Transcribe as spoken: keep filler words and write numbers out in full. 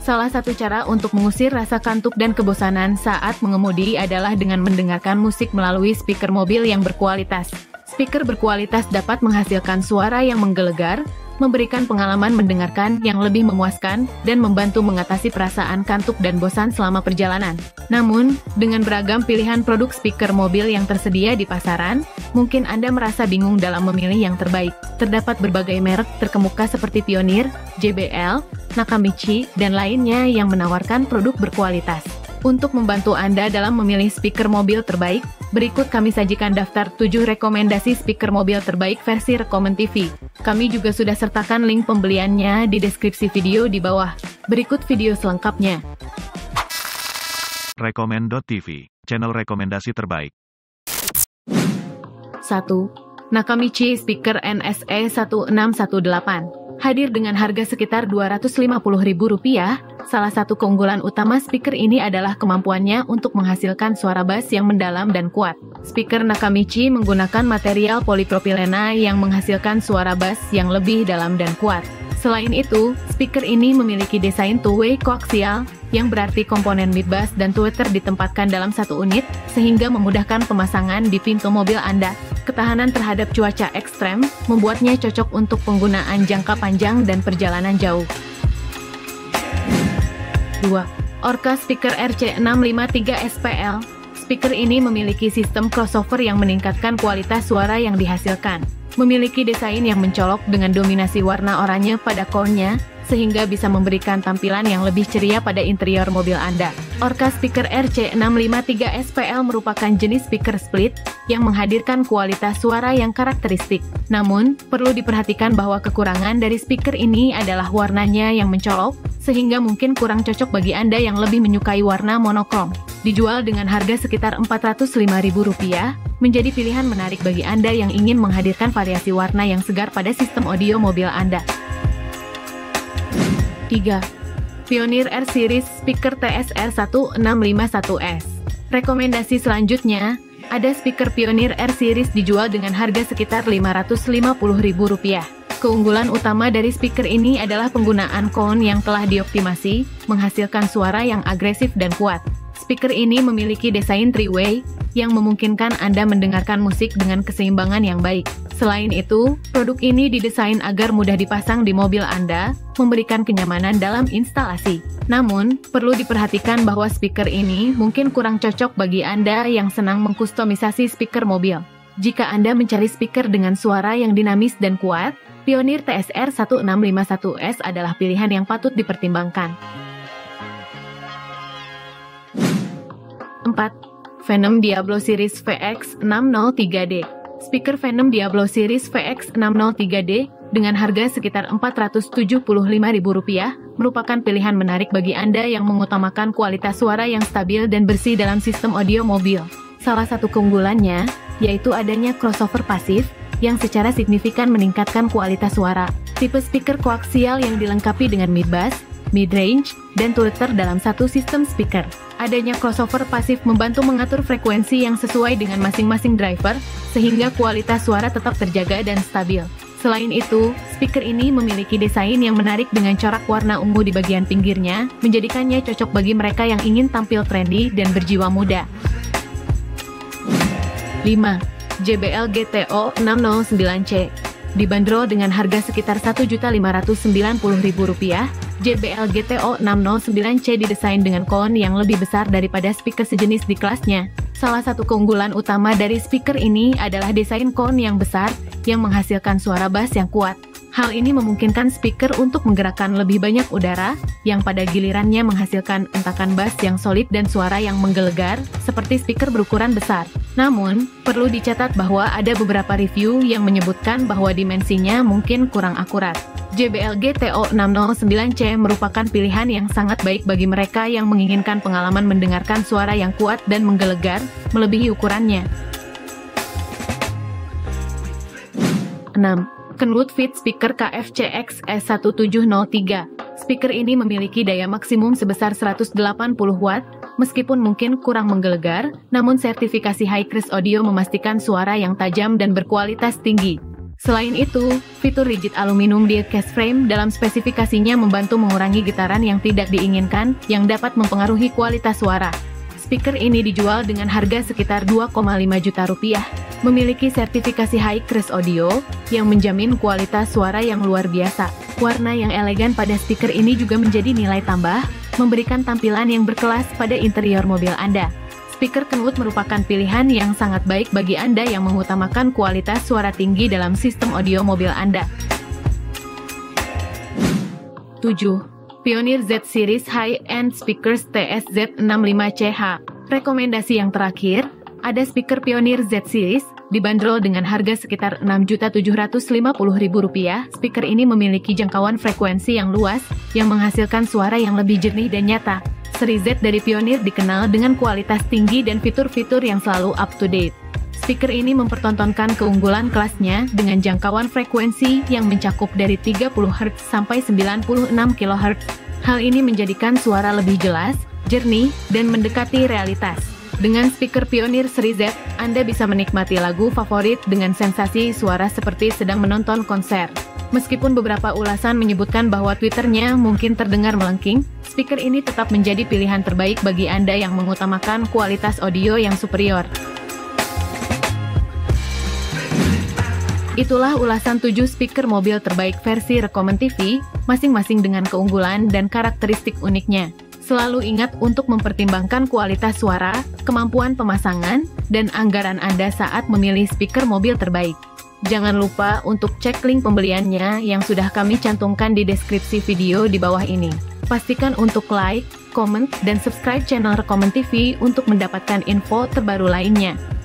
Salah satu cara untuk mengusir rasa kantuk dan kebosanan saat mengemudi adalah dengan mendengarkan musik melalui speaker mobil yang berkualitas. Speaker berkualitas dapat menghasilkan suara yang menggelegar, memberikan pengalaman mendengarkan yang lebih memuaskan, dan membantu mengatasi perasaan kantuk dan bosan selama perjalanan. Namun, dengan beragam pilihan produk speaker mobil yang tersedia di pasaran, mungkin Anda merasa bingung dalam memilih yang terbaik. Terdapat berbagai merek terkemuka seperti Pioneer, J B L, Nakamichi, dan lainnya yang menawarkan produk berkualitas. Untuk membantu Anda dalam memilih speaker mobil terbaik, berikut kami sajikan daftar tujuh rekomendasi speaker mobil terbaik versi Rekomen T V. Kami juga sudah sertakan link pembeliannya di deskripsi video di bawah. Berikut video selengkapnya. Rekomen.tv, channel rekomendasi terbaik. satu. Nakamichi Speaker N S E satu enam satu delapan. Hadir dengan harga sekitar dua ratus lima puluh ribu rupiah, salah satu keunggulan utama speaker ini adalah kemampuannya untuk menghasilkan suara bass yang mendalam dan kuat. Speaker Nakamichi menggunakan material polipropilena yang menghasilkan suara bass yang lebih dalam dan kuat. Selain itu, speaker ini memiliki desain two-way koaksial, yang berarti komponen mid bass dan tweeter ditempatkan dalam satu unit, sehingga memudahkan pemasangan di pintu mobil Anda. Ketahanan terhadap cuaca ekstrem, membuatnya cocok untuk penggunaan jangka panjang dan perjalanan jauh. dua. Orca Speaker R C enam lima tiga S P L. Speaker ini memiliki sistem crossover yang meningkatkan kualitas suara yang dihasilkan. Memiliki desain yang mencolok dengan dominasi warna oranye pada crown-nya, sehingga bisa memberikan tampilan yang lebih ceria pada interior mobil Anda. Orca Speaker R C enam lima tiga S P L merupakan jenis speaker split yang menghadirkan kualitas suara yang karakteristik. Namun, perlu diperhatikan bahwa kekurangan dari speaker ini adalah warnanya yang mencolok, sehingga mungkin kurang cocok bagi Anda yang lebih menyukai warna monokrom. Dijual dengan harga sekitar empat ratus lima ribu rupiah, menjadi pilihan menarik bagi Anda yang ingin menghadirkan variasi warna yang segar pada sistem audio mobil Anda. tiga. Pioneer R Series Speaker T S R satu enam lima satu S. Rekomendasi selanjutnya, ada speaker Pioneer R Series dijual dengan harga sekitar lima ratus lima puluh ribu rupiah. Keunggulan utama dari speaker ini adalah penggunaan crown yang telah dioptimasi, menghasilkan suara yang agresif dan kuat. Speaker ini memiliki desain three-way, yang memungkinkan Anda mendengarkan musik dengan keseimbangan yang baik. Selain itu, produk ini didesain agar mudah dipasang di mobil Anda, memberikan kenyamanan dalam instalasi. Namun, perlu diperhatikan bahwa speaker ini mungkin kurang cocok bagi Anda yang senang mengkustomisasi speaker mobil. Jika Anda mencari speaker dengan suara yang dinamis dan kuat, Pioneer T S R satu enam lima satu S adalah pilihan yang patut dipertimbangkan. empat. Venom Diablo Series V X enam nol tiga D. Speaker Venom Diablo Series V X enam nol tiga D dengan harga sekitar empat ratus tujuh puluh lima ribu rupiah merupakan pilihan menarik bagi Anda yang mengutamakan kualitas suara yang stabil dan bersih dalam sistem audio mobil. Salah satu keunggulannya yaitu adanya crossover pasif yang secara signifikan meningkatkan kualitas suara. Tipe speaker koaksial yang dilengkapi dengan mid bass, mid-range, dan tweeter dalam satu sistem speaker. Adanya crossover pasif membantu mengatur frekuensi yang sesuai dengan masing-masing driver, sehingga kualitas suara tetap terjaga dan stabil. Selain itu, speaker ini memiliki desain yang menarik dengan corak warna ungu di bagian pinggirnya, menjadikannya cocok bagi mereka yang ingin tampil trendy dan berjiwa muda. lima. J B L G T O enam nol sembilan C. Dibanderol dengan harga sekitar satu juta lima ratus sembilan puluh ribu rupiah, J B L G T O enam nol sembilan C didesain dengan crown yang lebih besar daripada speaker sejenis di kelasnya. Salah satu keunggulan utama dari speaker ini adalah desain crown yang besar, yang menghasilkan suara bass yang kuat. Hal ini memungkinkan speaker untuk menggerakkan lebih banyak udara, yang pada gilirannya menghasilkan entakan bass yang solid dan suara yang menggelegar, seperti speaker berukuran besar. Namun, perlu dicatat bahwa ada beberapa review yang menyebutkan bahwa dimensinya mungkin kurang akurat. J B L G T O enam nol sembilan C merupakan pilihan yang sangat baik bagi mereka yang menginginkan pengalaman mendengarkan suara yang kuat dan menggelegar, melebihi ukurannya. enam. Kenwood Fit Speaker K F C X S satu tujuh nol tiga. Speaker ini memiliki daya maksimum sebesar seratus delapan puluh watt, meskipun mungkin kurang menggelegar, namun sertifikasi Hi-Crest Audio memastikan suara yang tajam dan berkualitas tinggi. Selain itu, fitur rigid aluminium di case frame dalam spesifikasinya membantu mengurangi getaran yang tidak diinginkan yang dapat mempengaruhi kualitas suara. Speaker ini dijual dengan harga sekitar dua koma lima juta rupiah. Memiliki sertifikasi Hi-Crest Audio yang menjamin kualitas suara yang luar biasa. Warna yang elegan pada speaker ini juga menjadi nilai tambah, memberikan tampilan yang berkelas pada interior mobil Anda. Speaker Kenwood merupakan pilihan yang sangat baik bagi Anda yang mengutamakan kualitas suara tinggi dalam sistem audio mobil Anda. tujuh. Pioneer Z-Series High-End Speakers T S Z enam lima C H. Rekomendasi yang terakhir, ada speaker Pioneer Z-Series, dibanderol dengan harga sekitar enam juta tujuh ratus lima puluh ribu rupiah. Speaker ini memiliki jangkauan frekuensi yang luas, yang menghasilkan suara yang lebih jernih dan nyata. Seri Z dari Pioneer dikenal dengan kualitas tinggi dan fitur-fitur yang selalu up-to-date. Speaker ini mempertontonkan keunggulan kelasnya dengan jangkauan frekuensi yang mencakup dari tiga puluh hertz sampai sembilan puluh enam kilohertz. Hal ini menjadikan suara lebih jelas, jernih, dan mendekati realitas. Dengan speaker Pioneer seri Z, Anda bisa menikmati lagu favorit dengan sensasi suara seperti sedang menonton konser. Meskipun beberapa ulasan menyebutkan bahwa Twitternya mungkin terdengar melengking, speaker ini tetap menjadi pilihan terbaik bagi Anda yang mengutamakan kualitas audio yang superior. Itulah ulasan tujuh speaker mobil terbaik versi Rekomen T V, masing-masing dengan keunggulan dan karakteristik uniknya. Selalu ingat untuk mempertimbangkan kualitas suara, kemampuan pemasangan, dan anggaran Anda saat memilih speaker mobil terbaik. Jangan lupa untuk cek link pembeliannya yang sudah kami cantumkan di deskripsi video di bawah ini. Pastikan untuk like, komen, dan subscribe channel Rekomen T V untuk mendapatkan info terbaru lainnya.